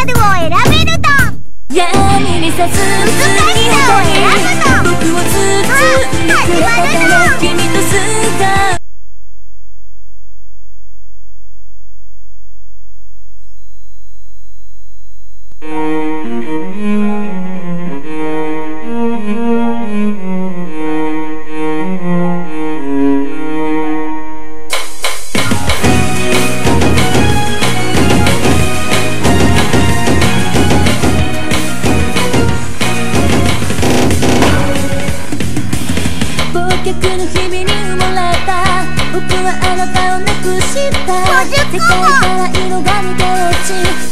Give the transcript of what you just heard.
ルを選べると闇にさす難しさを選ぶの僕を包んでくれたから君と素顔忘却の日々に埋もれた僕はあなたをなくした世界から色が抜け落ち